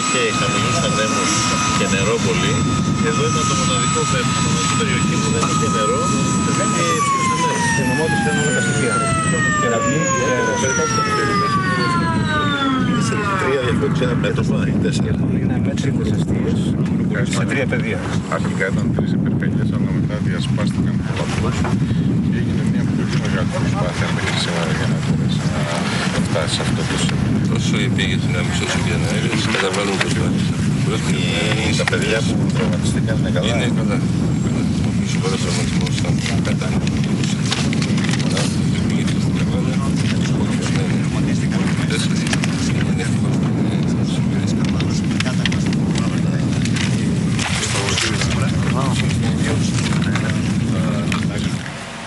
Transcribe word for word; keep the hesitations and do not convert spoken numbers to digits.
και χαμηλούς ανέμους και νερό πολύ. Εδώ ήταν το μοναδικό θέμα, το μοναδικό περιοχή που δεν είχε νερό και υψηλούς ανέμους. Στην νομότηση ήταν όλα τα στοιχεία. Κεραυνή και αέρας. Τρία διαφορετικά μέτωπα ή τέσσερα. Είναι μέτρητες αστείες σε τρία πεδία. Αρχικά ήταν τρεις υπερπέγγες, αλλά μετά διασπάστηκαν πολλά και έγινε μια πολύ μεγάλη προσπάθεια μέχρι σήμερα για να μπορέσει να φτάσει σε αυτό το σημείο. Όσο οι πήγες δυνάμεις όσο και οι αναέρειες καταβάλουν προσπάθειες. Τα παιδιά που τραυματιστήκαν είναι καλά. Είναι καλά. Ο πιο σοβαρός τραυματισμός ήταν κατάλληλος.